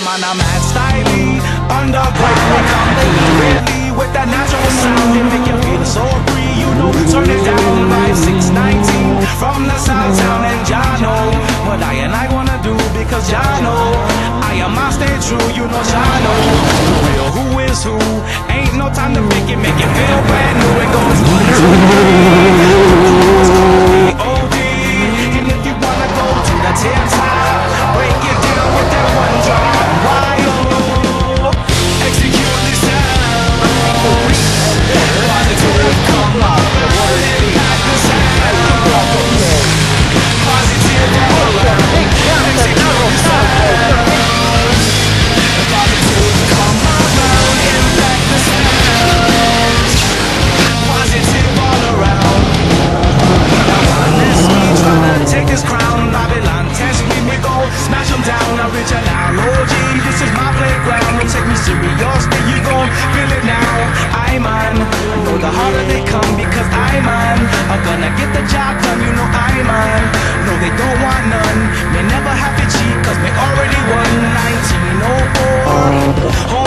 man, I'm mad styling. Underground, we come really with that natural sound. They make you feel so free, you know. Turn it down by 619 from the south town and Jah know what I and I wanna do because Jah know I am my stay true, you know Jah know the real who is who. Ain't no time to fake it, make it feel brand new. It goes 1, 2, 3, OD. And if you wanna go to the tip top, break it down with that one drop. Wild, execute this sound. Positive, come on, impact the sound. Positive, all around. Execute this sound. Positive, come around, impact the sound. Positive all around. Now unless we tryna take this crown, Babylon test me go smash them down. Original OG, this is my playground. Don't take me serious, then you gon' feel it now. I'm on, I know the harder they come because I'm on. I'm gonna get the job done, you know I'm on. No, they don't want none, may never have to cheat cause we already won 1904.